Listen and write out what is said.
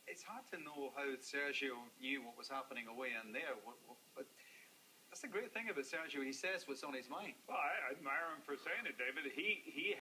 it's hard to know how Sergio knew what was happening away in there. But that's the great thing about Sergio. He says what's on his mind. Well, I admire him for saying it, David. He